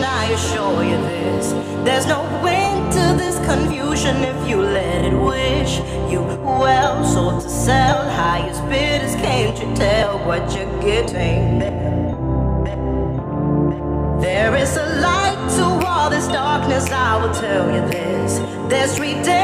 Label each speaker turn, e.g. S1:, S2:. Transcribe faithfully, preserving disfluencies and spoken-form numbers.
S1: I assure you this. There's no end to this confusion if you let it wish you well. Sold to sell, highest bidders, can't you tell what you're getting? There is a light to all this darkness, I will tell you this. There's three days